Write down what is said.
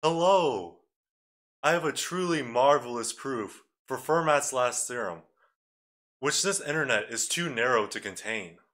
Hello! I have a truly marvelous proof for Fermat's last theorem, which this internet is too narrow to contain.